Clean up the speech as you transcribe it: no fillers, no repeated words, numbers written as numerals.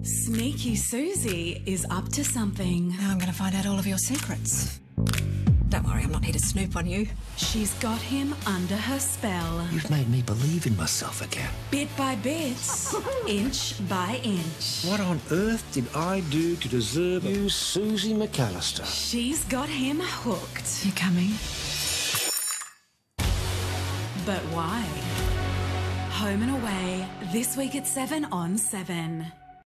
Sneaky Susie is up to something. Now I'm going to find out all of your secrets. Don't worry, I'm not here to snoop on you. She's got him under her spell. You've made me believe in myself again. Bit by bit, inch by inch. What on earth did I do to deserve you, Susie McAllister? She's got him hooked. You coming? But why? Home and Away, this week at 7 on 7.